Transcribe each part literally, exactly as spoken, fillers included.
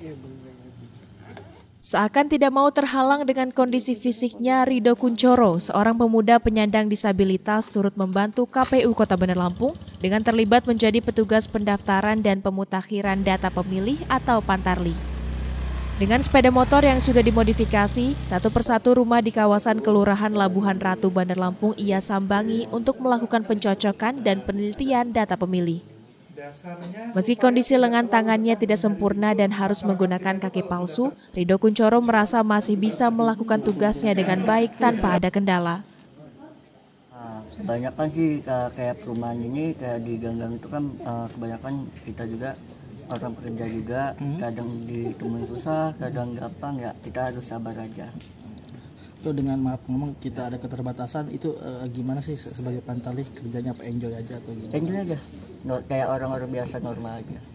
Seakan tidak mau terhalang dengan kondisi fisiknya, Ridho Kuncoro, seorang pemuda penyandang disabilitas, turut membantu K P U Kota Bandar Lampung dengan terlibat menjadi petugas pendaftaran dan pemutakhiran data pemilih atau Pantarli. Dengan sepeda motor yang sudah dimodifikasi, satu persatu rumah di kawasan Kelurahan Labuhan Ratu, Bandar Lampung ia sambangi untuk melakukan pencocokan dan penelitian data pemilih. Meski kondisi lengan tangannya tidak sempurna dan harus menggunakan kaki palsu, Ridho Kuncoro merasa masih bisa melakukan tugasnya dengan baik tanpa ada kendala. Nah, kebanyakan sih kayak perumahan ini, kayak di gang-gang itu kan kebanyakan kita juga orang pekerja juga, kadang ditemuin susah, kadang gampang, ya kita harus sabar aja. Itu dengan maaf ngomong kita ada keterbatasan, itu uh, gimana sih sebagai Pantarli kerjanya, apa enjoy aja atau gimana? Enjoy aja, no, kayak orang-orang biasa normal aja.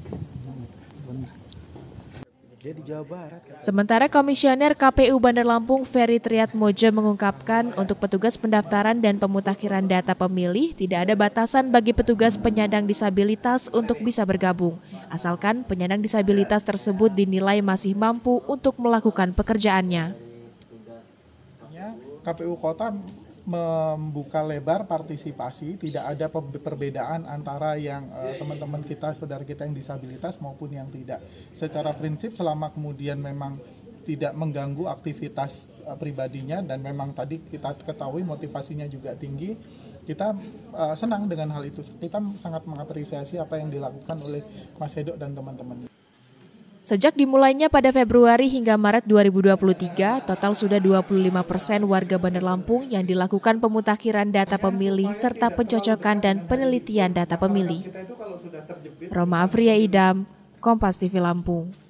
Jadi Jawa Barat. Sementara Komisioner K P U Bandar Lampung Ferry Triatmojo mengungkapkan untuk petugas pendaftaran dan pemutakhiran data pemilih tidak ada batasan bagi petugas penyandang disabilitas untuk bisa bergabung, asalkan penyandang disabilitas tersebut dinilai masih mampu untuk melakukan pekerjaannya. K P U Kota membuka lebar partisipasi, tidak ada perbedaan antara yang uh, teman-teman kita, saudara kita yang disabilitas maupun yang tidak. Secara prinsip selama kemudian memang tidak mengganggu aktivitas uh, pribadinya dan memang tadi kita ketahui motivasinya juga tinggi, kita uh, senang dengan hal itu. Kita sangat mengapresiasi apa yang dilakukan oleh Mas Edo dan teman-teman. Sejak dimulainya pada Februari hingga Maret dua ribu dua puluh tiga, total sudah dua puluh lima persen warga Bandar Lampung yang dilakukan pemutakhiran data pemilih serta pencocokan dan penelitian data pemilih. Roma Afria Idam, Kompas T V Lampung.